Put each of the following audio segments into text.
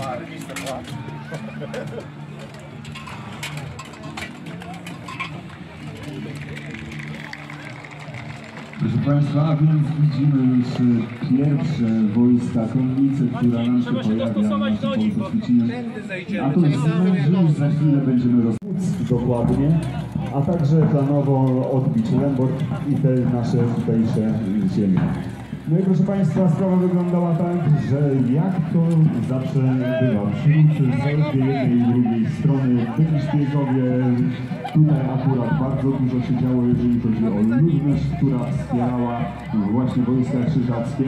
Proszę Państwa, a więc widzimy już pierwsze wojska konnicy, która nam się pojawia na Świecinie. A to już za chwilę będziemy rozpocząć dokładnie, a także planowo odbić Lęborg i te nasze tutejsze ziemie. No i proszę Państwa, sprawa wyglądała tak, że jak to zawsze bywa, wśród zaledwie jednej i drugiej strony byli szpiegowie. Tutaj akurat bardzo dużo się działo, jeżeli chodzi o ludność, która wspierała właśnie wojska krzyżackie.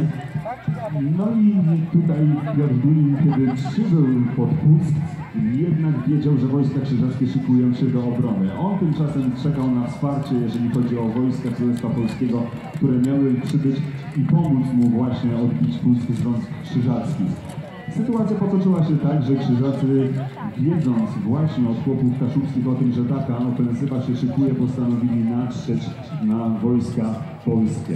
No i tutaj Piotr Dunin, kiedy przybył pod Puck, jednak wiedział, że wojska krzyżackie szykują się do obrony. On tymczasem czekał na wsparcie, jeżeli chodzi o wojska Królestwa Polskiego, które miały przybyć i pomóc mu właśnie odbić Puck z rąk krzyżackich. Sytuacja potoczyła się tak, że krzyżacy, wiedząc właśnie od chłopów kaszubskich o tym, że taka ofensywa się szykuje, postanowili natrzeć na wojska polskie.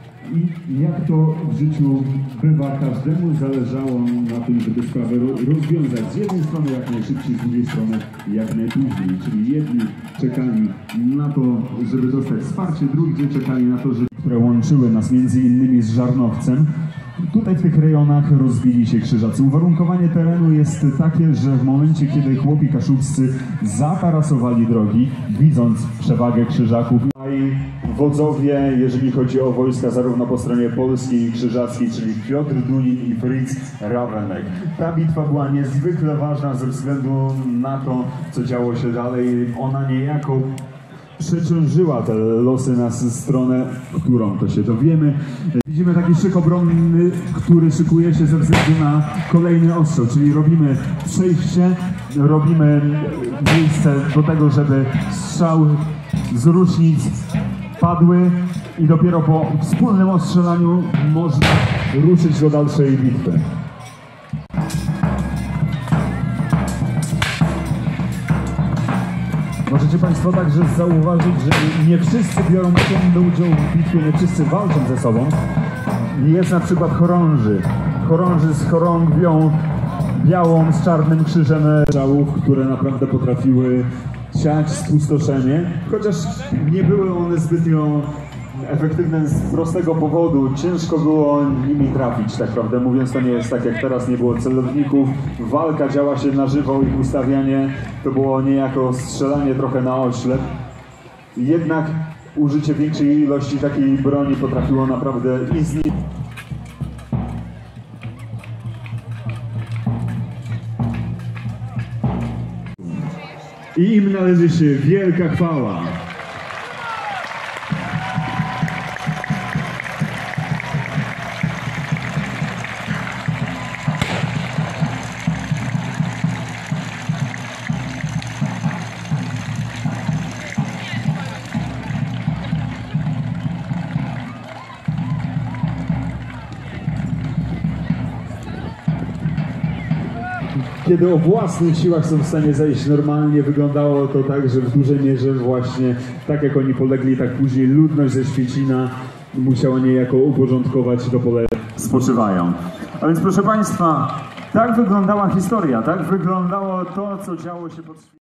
I jak to w życiu bywa, każdemu zależało na tym, żeby sprawę rozwiązać z jednej strony jak najszybciej, z drugiej strony jak najpóźniej. Czyli jedni czekali na to, żeby dostać wsparcie, drudzy czekali na to, które łączyły nas między innymi z Żarnowcem. Tutaj w tych rejonach rozbili się krzyżacy. Uwarunkowanie terenu jest takie, że w momencie, kiedy chłopi kaszubscy zatarasowali drogi, widząc przewagę krzyżaków, i wodzowie, jeżeli chodzi o wojska zarówno po stronie polskiej i krzyżackiej, czyli Piotr Dunin i Fritz Raveneck. Ta bitwa była niezwykle ważna ze względu na to, co działo się dalej. Ona niejako przeciążyła te losy na stronę, którą to się dowiemy. Widzimy taki szyk obronny, który szykuje się ze względu na kolejny ostrzał, czyli robimy przejście, robimy miejsce do tego, żeby strzał z rusznic padły i dopiero po wspólnym ostrzelaniu można ruszyć do dalszej bitwy. Możecie Państwo także zauważyć, że nie wszyscy biorą czynny udział w bitwie, nie wszyscy walczą ze sobą. Jest na przykład chorąży z chorągwią białą, z czarnym krzyżem strzałów, które naprawdę potrafiły siać spustoszenie, chociaż nie były one zbytnio efektywne z prostego powodu. Ciężko było nimi trafić, tak prawdę mówiąc. To nie jest tak jak teraz, nie było celowników. Walka działa się na żywo, ich ustawianie to było niejako strzelanie trochę na oślep. Jednak użycie większej ilości takiej broni potrafiło naprawdę istnieć. I im należy się wielka chwała. Kiedy o własnych siłach są w stanie zejść normalnie, wyglądało to tak, że w dużej mierze właśnie tak jak oni polegli, tak później ludność ze Świecina musiała niejako uporządkować to pole. Spoczywają. A więc proszę Państwa, tak wyglądała historia, tak wyglądało to, co działo się pod